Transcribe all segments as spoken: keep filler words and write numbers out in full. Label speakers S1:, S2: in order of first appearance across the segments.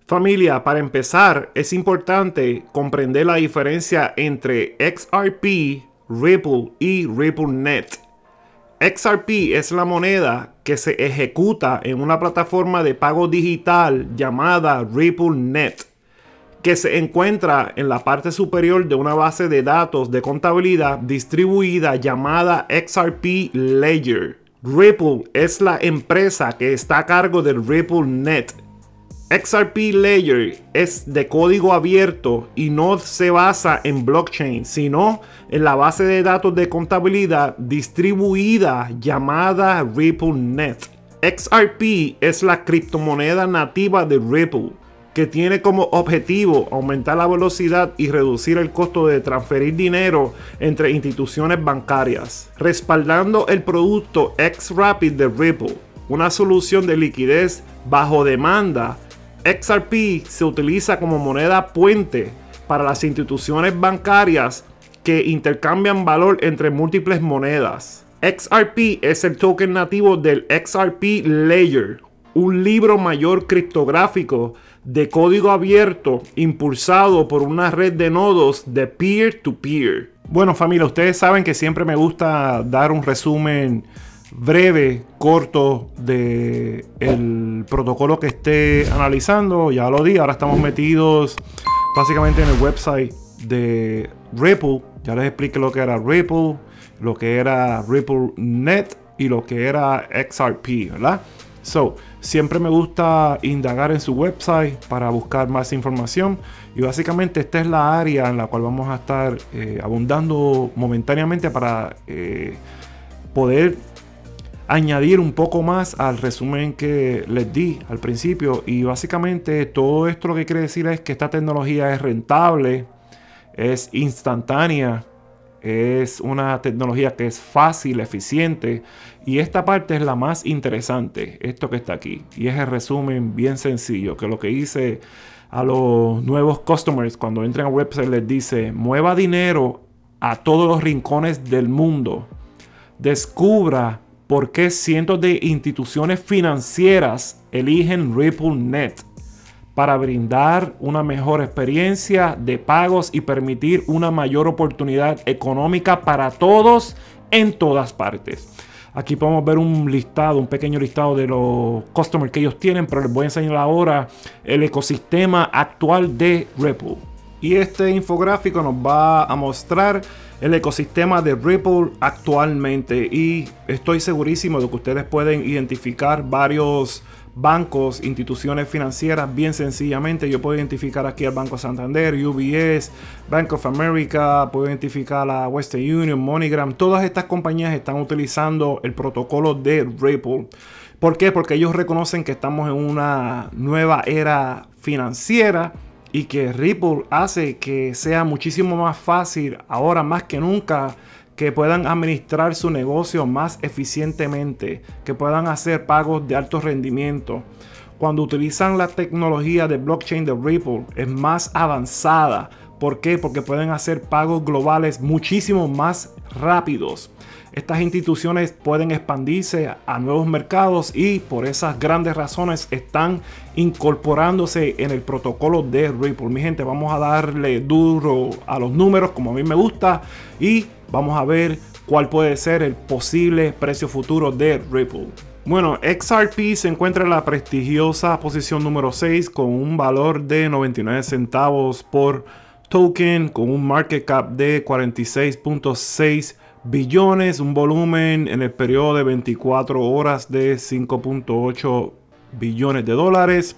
S1: Familia, para empezar, es importante comprender la diferencia entre X R P, Ripple y RippleNet. X R P es la moneda que se ejecuta en una plataforma de pago digital llamada RippleNet, que se encuentra en la parte superior de una base de datos de contabilidad distribuida llamada X R P Ledger. Ripple es la empresa que está a cargo del RippleNet. X R P Ledger es de código abierto y no se basa en blockchain, sino en la base de datos de contabilidad distribuida llamada RippleNet. X R P es la criptomoneda nativa de Ripple, que tiene como objetivo aumentar la velocidad y reducir el costo de transferir dinero entre instituciones bancarias, respaldando el producto X-Rapid de Ripple, una solución de liquidez bajo demanda. X R P se utiliza como moneda puente para las instituciones bancarias que intercambian valor entre múltiples monedas. X R P es el token nativo del X R P Ledger, un libro mayor criptográfico de código abierto impulsado por una red de nodos de peer-to-peer. Bueno, familia, ustedes saben que siempre me gusta dar un resumen breve, corto de el protocolo que esté analizando. Ya lo di, ahora estamos metidos básicamente en el website de Ripple. Ya les expliqué lo que era Ripple, lo que era RippleNet y lo que era X R P, ¿verdad? So, siempre me gusta indagar en su website para buscar más información, y básicamente esta es la área en la cual vamos a estar eh, abundando momentáneamente para eh, poder añadir un poco más al resumen que les di al principio. Y básicamente todo esto lo que quiere decir es que esta tecnología es rentable, es instantánea, es una tecnología que es fácil, eficiente, y esta parte es la más interesante, esto que está aquí, y es el resumen bien sencillo, que lo que hice a los nuevos customers cuando entran a website les dice: mueva dinero a todos los rincones del mundo, descubra por qué cientos de instituciones financieras eligen RippleNet para brindar una mejor experiencia de pagos y permitir una mayor oportunidad económica para todos en todas partes. Aquí podemos ver un listado, un pequeño listado de los customers que ellos tienen, pero les voy a enseñar ahora el ecosistema actual de Ripple. Y este infográfico nos va a mostrar el ecosistema de Ripple actualmente, y estoy segurísimo de que ustedes pueden identificar varios bancos, instituciones financieras bien sencillamente. Yo puedo identificar aquí al Banco Santander, U B S, Bank of America, puedo identificar a Western Union, MoneyGram. Todas estas compañías están utilizando el protocolo de Ripple. ¿Por qué? Porque ellos reconocen que estamos en una nueva era financiera y que Ripple hace que sea muchísimo más fácil ahora más que nunca que puedan administrar su negocio más eficientemente, que puedan hacer pagos de alto rendimiento. Cuando utilizan la tecnología de blockchain de Ripple es más avanzada. ¿Por qué? Porque pueden hacer pagos globales muchísimo más rápidos. Estas instituciones pueden expandirse a nuevos mercados y por esas grandes razones están incorporándose en el protocolo de Ripple. Mi gente, vamos a darle duro a los números como a mí me gusta y vamos a ver cuál puede ser el posible precio futuro de Ripple. Bueno, X R P se encuentra en la prestigiosa posición número seis con un valor de noventa y nueve centavos por token, con un market cap de cuarenta y seis punto seis billones, un volumen en el periodo de veinticuatro horas de cinco punto ocho billones de dólares,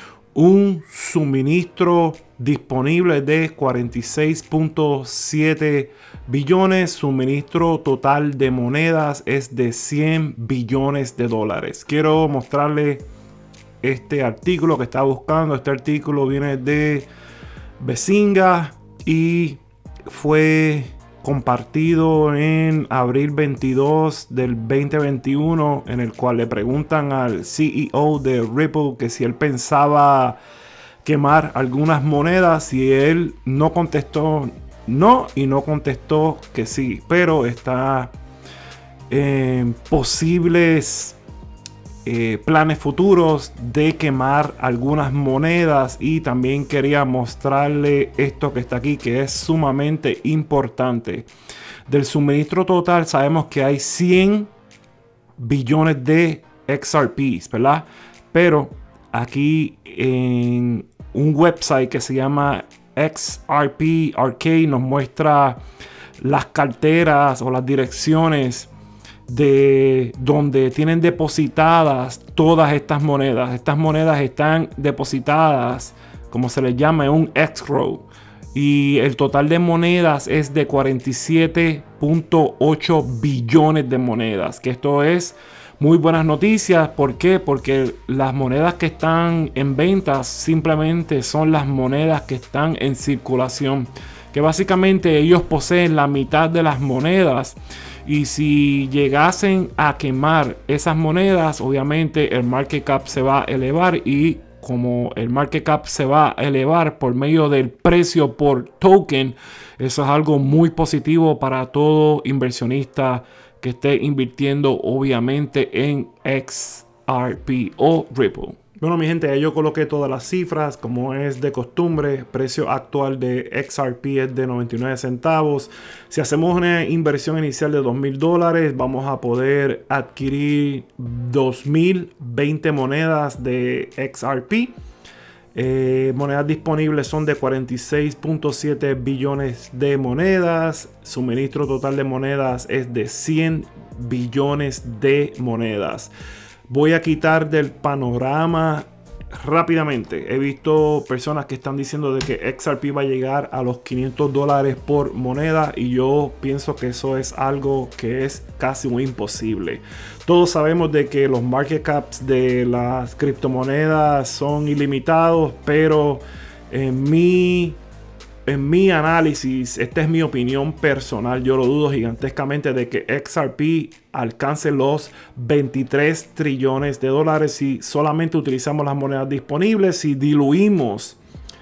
S1: un suministro disponible de cuarenta y seis punto siete billones, suministro total de monedas es de cien billones de dólares. Quiero mostrarle este artículo que estaba buscando. Este artículo viene de Benzinga y fue compartido en abril veintidós del veinte veintiuno, en el cual le preguntan al C E O de Ripple que si él pensaba quemar algunas monedas, y él no contestó no y no contestó que sí, pero está en posibles eh, planes futuros de quemar algunas monedas, y también quería mostrarle esto que está aquí, que es sumamente importante. Del suministro total sabemos que hay cien billones de X R Ps, ¿verdad? Pero aquí en un website que se llama X R P Arcade nos muestra las carteras o las direcciones de donde tienen depositadas todas estas monedas. Estas monedas están depositadas, como se les llama, en un escrow, y el total de monedas es de cuarenta y siete punto ocho billones de monedas, que esto es muy buenas noticias. ¿Por qué? Porque las monedas que están en ventas simplemente son las monedas que están en circulación, que básicamente ellos poseen la mitad de las monedas, y si llegasen a quemar esas monedas, obviamente el market cap se va a elevar, y como el market cap se va a elevar por medio del precio por token, eso es algo muy positivo para todo inversionista que esté invirtiendo obviamente en X R P o Ripple. Bueno, mi gente, yo coloqué todas las cifras como es de costumbre. Precio actual de X R P es de noventa y nueve centavos. Si hacemos una inversión inicial de dos mil dólares, vamos a poder adquirir dos mil veinte monedas de X R P. Eh, monedas disponibles son de cuarenta y seis punto siete billones de monedas. Suministro total de monedas es de cien billones de monedas. Voy a quitar del panorama rápidamente. He visto personas que están diciendo de que X R P va a llegar a los quinientos dólares por moneda, y yo pienso que eso es algo que es casi muy imposible. Todos sabemos de que los market caps de las criptomonedas son ilimitados, pero en mi En mi análisis, esta es mi opinión personal, yo lo dudo gigantescamente de que X R P alcance los veintitrés trillones de dólares si solamente utilizamos las monedas disponibles. Si diluimos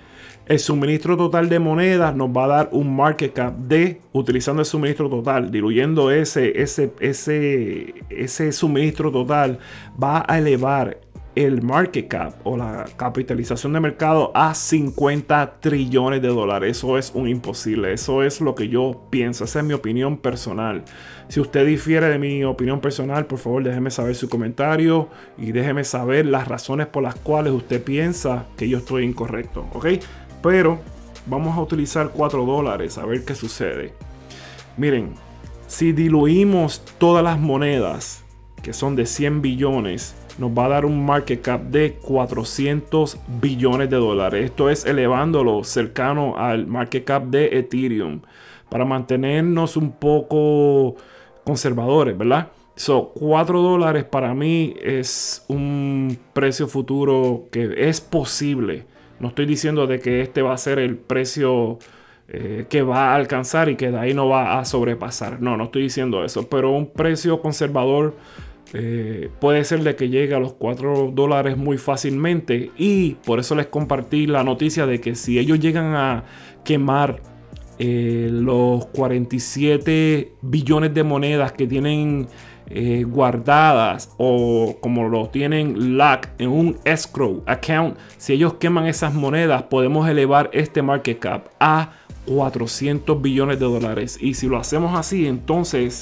S1: el suministro total de monedas, nos va a dar un market cap de, utilizando el suministro total, diluyendo ese, ese, ese, ese suministro total, va a elevar el market cap o la capitalización de mercado a cincuenta trillones de dólares. Eso es un imposible. Eso es lo que yo pienso. Esa es mi opinión personal. Si usted difiere de mi opinión personal, por favor déjeme saber su comentario y déjeme saber las razones por las cuales usted piensa que yo estoy incorrecto, ¿ok? Pero vamos a utilizar cuatro dólares a ver qué sucede. Miren, si diluimos todas las monedas, que son de cien billones, nos va a dar un market cap de cuatrocientos billones de dólares. Esto es elevándolo cercano al market cap de Ethereum, para mantenernos un poco conservadores, ¿verdad? So, cuatro dólares para mí es un precio futuro que es posible. No estoy diciendo de que este va a ser el precio eh, que va a alcanzar y que de ahí no va a sobrepasar. No, no estoy diciendo eso, pero un precio conservador Eh, puede ser de que llegue a los cuatro dólares muy fácilmente, y por eso les compartí la noticia de que si ellos llegan a quemar eh, los cuarenta y siete billones de monedas que tienen eh, guardadas, o como lo tienen lock en un escrow account, si ellos queman esas monedas, podemos elevar este market cap a cuatrocientos billones de dólares. Y si lo hacemos así, entonces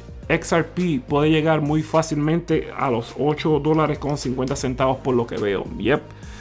S1: X R P puede llegar muy fácilmente a los ocho dólares con cincuenta centavos, por lo que veo. Yep,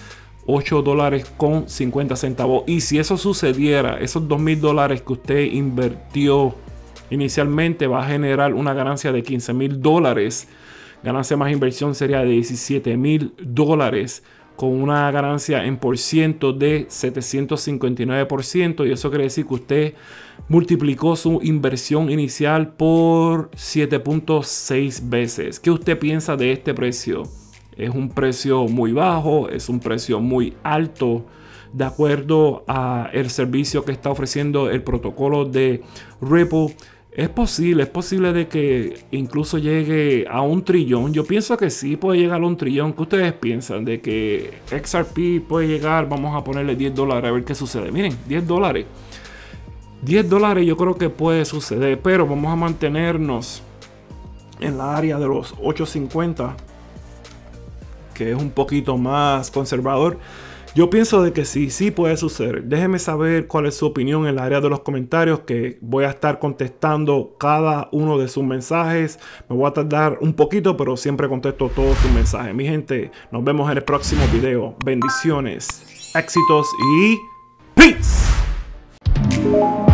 S1: ocho dólares con cincuenta centavos. Y si eso sucediera, esos dos mil dólares que usted invirtió inicialmente va a generar una ganancia de quince mil dólares. Ganancia más inversión sería de diecisiete mil dólares, con una ganancia en por ciento de setecientos cincuenta y nueve por ciento. Y eso quiere decir que usted multiplicó su inversión inicial por siete punto seis veces. ¿Qué usted piensa de este precio? ¿Es un precio muy bajo? ¿Es un precio muy alto? De acuerdo al servicio que está ofreciendo el protocolo de Ripple, es posible, es posible de que incluso llegue a un trillón. Yo pienso que sí puede llegar a un trillón. ¿Qué ustedes piensan de que X R P puede llegar? Vamos a ponerle diez dólares a ver qué sucede. Miren, diez dólares. diez dólares yo creo que puede suceder, pero vamos a mantenernos en la área de los ocho cincuenta que es un poquito más conservador. Yo pienso de que sí, sí puede suceder. Déjeme saber cuál es su opinión en el área de los comentarios, que voy a estar contestando cada uno de sus mensajes. Me voy a tardar un poquito, pero siempre contesto todos sus mensajes. Mi gente, nos vemos en el próximo video. Bendiciones, éxitos y peace.